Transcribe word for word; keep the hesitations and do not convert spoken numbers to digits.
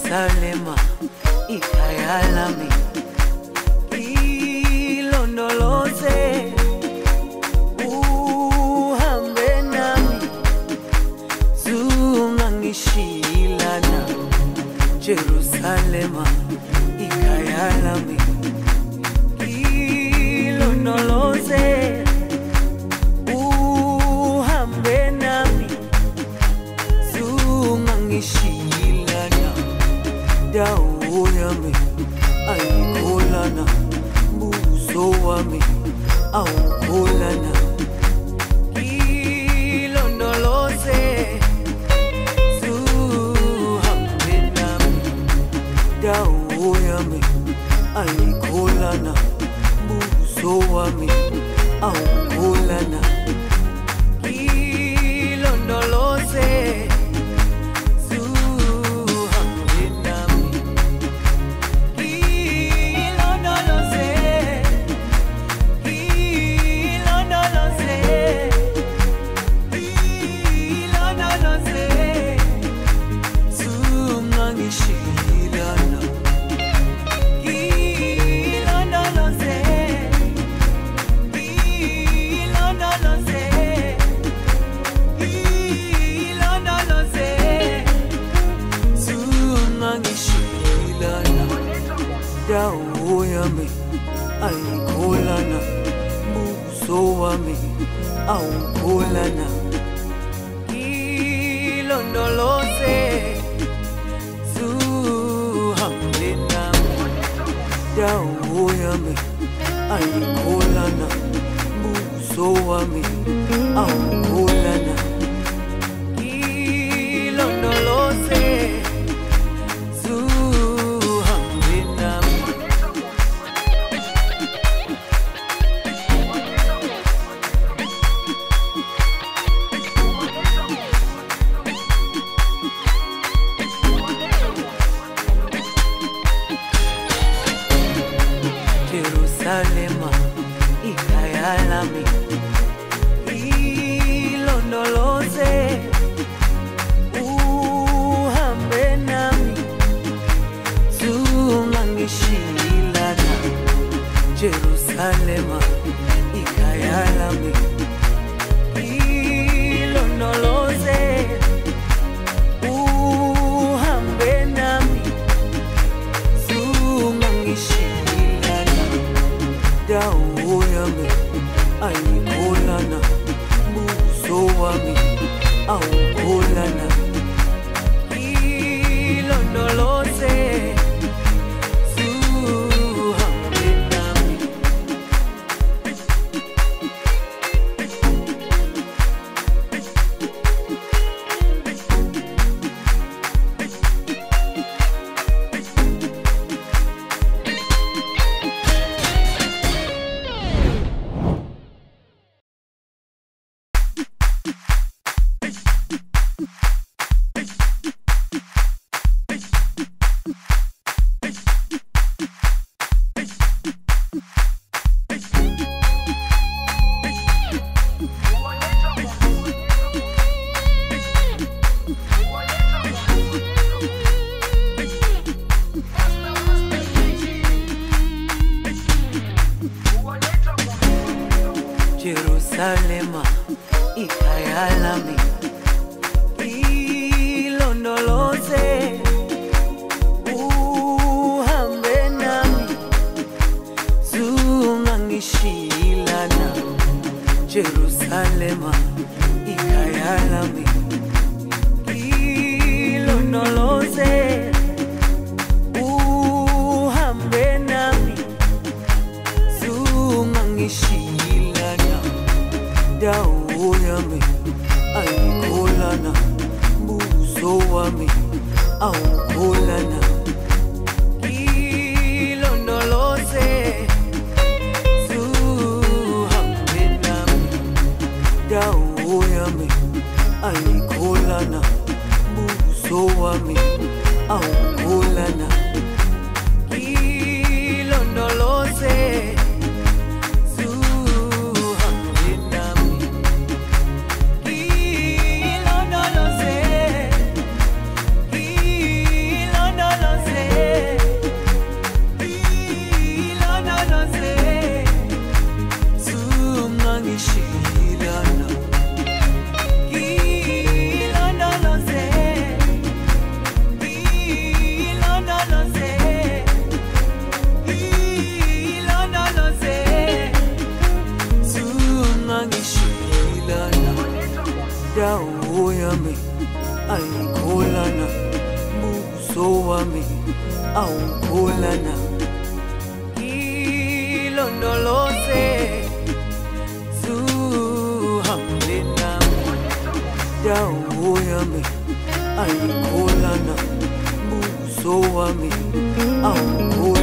Jerusalema ikhaya lami, ilondoloze uhambe nami, zungangishilana. Jerusalema ikhaya lami, ilondoloze uhambe nami, zungangishilana. Dawo yami ayikholana, buso wami awukholana. Ilondoloze zuhambe nami, dawo yami ayikholana, buso wami awukholana. Ilondoloze dawo yami ayikholana, buso wami awukholana. Ilondoloze zuhambe nami, dawo yami ayikholana, buso wami awukholana. Ilondoloze Jerusalema ikhaya lami, ilondoloze uhambe nami, zungangishilana. Jerusalema ikhaya lami, ilondoloze uhambe nami, zungangishilana. Dawo yami ayikholana, buso wami awukholana. Ilondoloze zuhambe nami. Jerusalema ikhaya lami, ilondoloze uhambe nami, zungangishilana. Jerusalema ikhaya lami, ilondoloze uhambe nami, zungangishilana. Dawo yami ayikholana, buso wami awukholana. Ilondoloze zuhambe nami, dawo ayikholana ilondoloze zuhambe nami dawo yami ayikholana buso wami awukholana